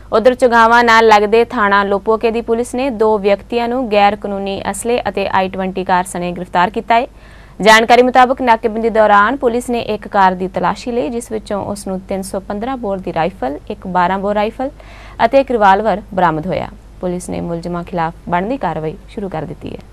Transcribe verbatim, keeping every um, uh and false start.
उधर चोगावां नाल लगदे थाणा लोपोके दी पुलिस ने दो व्यक्तियों नूं गैर कानूनी असले अते आई ट्वेंटी कार सने गिरफ्तार किया है। जानकारी मुताबक नाकेबंदी दौरान पुलिस ने एक कार की तलाशी ली, जिस विचों उसनूं तीन सौ पंद्रह बोर की राइफल, एक बारह बोर राइफल अते एक रिवाल्वर बरामद होया। पुलिस ने मुलजमां खिलाफ बनदी कार्रवाई शुरू कर दी है।